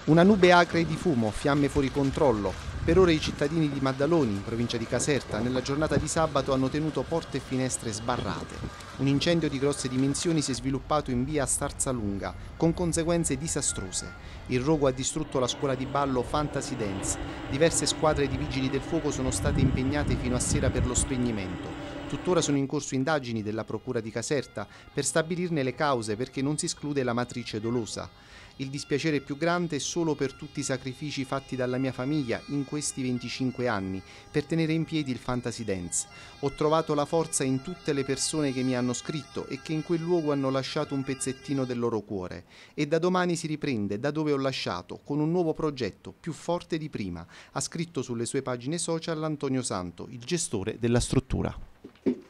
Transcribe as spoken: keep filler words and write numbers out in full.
Una nube acre di fumo, fiamme fuori controllo. Per ora i cittadini di Maddaloni, in provincia di Caserta, nella giornata di sabato hanno tenuto porte e finestre sbarrate. Un incendio di grosse dimensioni si è sviluppato in via Starzalunga, con conseguenze disastrose. Il rogo ha distrutto la scuola di ballo Fantasy Dance. Diverse squadre di vigili del fuoco sono state impegnate fino a sera per lo spegnimento. Tuttora sono in corso indagini della Procura di Caserta per stabilirne le cause, perché non si esclude la matrice dolosa. Il dispiacere più grande è solo per tutti i sacrifici fatti dalla mia famiglia in questi venticinque anni per tenere in piedi il Fantasy Dance. Ho trovato la forza in tutte le persone che mi hanno scritto e che in quel luogo hanno lasciato un pezzettino del loro cuore. E da domani si riprende da dove ho lasciato, con un nuovo progetto più forte di prima, ha scritto sulle sue pagine social Antonio Santo, il gestore della struttura.